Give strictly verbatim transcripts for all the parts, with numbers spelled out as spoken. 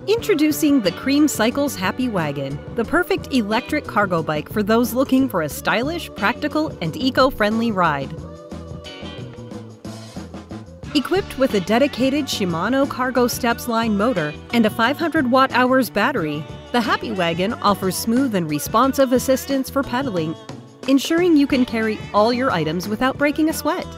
Introducing the Creme Cycles Happy Wagon, the perfect electric cargo bike for those looking for a stylish, practical, and eco-friendly ride. Equipped with a dedicated Shimano Cargo Steps line motor and a five hundred watt hours battery, the Happy Wagon offers smooth and responsive assistance for pedaling, ensuring you can carry all your items without breaking a sweat.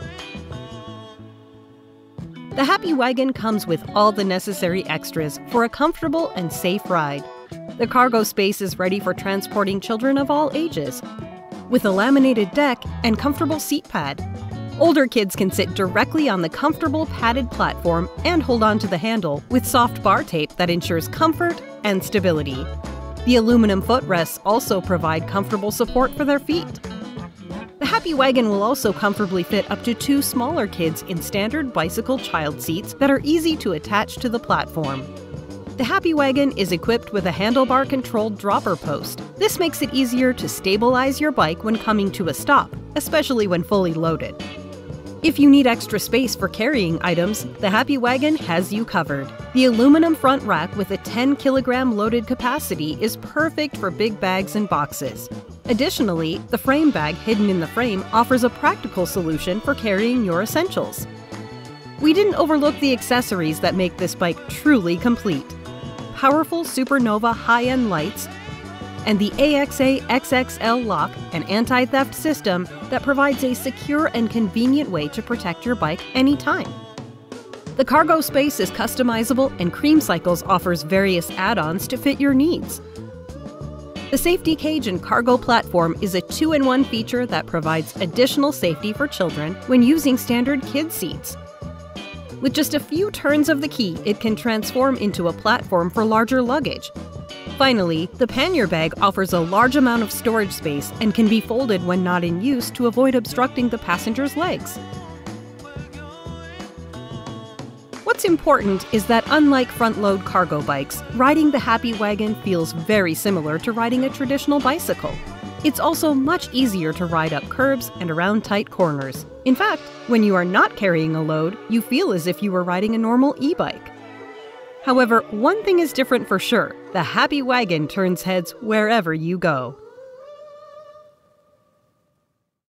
The Happy Wagon comes with all the necessary extras for a comfortable and safe ride. The cargo space is ready for transporting children of all ages, with a laminated deck and comfortable seat pad. Older kids can sit directly on the comfortable padded platform and hold on to the handle with soft bar tape that ensures comfort and stability. The aluminum footrests also provide comfortable support for their feet. The Happy Wagon will also comfortably fit up to two smaller kids in standard bicycle child seats that are easy to attach to the platform. The Happy Wagon is equipped with a handlebar-controlled dropper post. This makes it easier to stabilize your bike when coming to a stop, especially when fully loaded. If you need extra space for carrying items, the Happy Wagon has you covered. The aluminum front rack with a ten kilogram loaded capacity is perfect for big bags and boxes. Additionally, the frame bag hidden in the frame offers a practical solution for carrying your essentials. We didn't overlook the accessories that make this bike truly complete. Powerful Supernova high-end lights, and the A X A X X L lock, an anti-theft system that provides a secure and convenient way to protect your bike anytime. The cargo space is customizable, and Creme Cycles offers various add-ons to fit your needs. The safety cage and cargo platform is a two in one feature that provides additional safety for children when using standard kid seats. With just a few turns of the key, it can transform into a platform for larger luggage. Finally, the pannier bag offers a large amount of storage space and can be folded when not in use to avoid obstructing the passenger's legs. What's important is that unlike front-load cargo bikes, riding the Happy Wagon feels very similar to riding a traditional bicycle. It's also much easier to ride up curbs and around tight corners. In fact, when you are not carrying a load, you feel as if you were riding a normal e-bike. However, one thing is different for sure: the Happy Wagon turns heads wherever you go.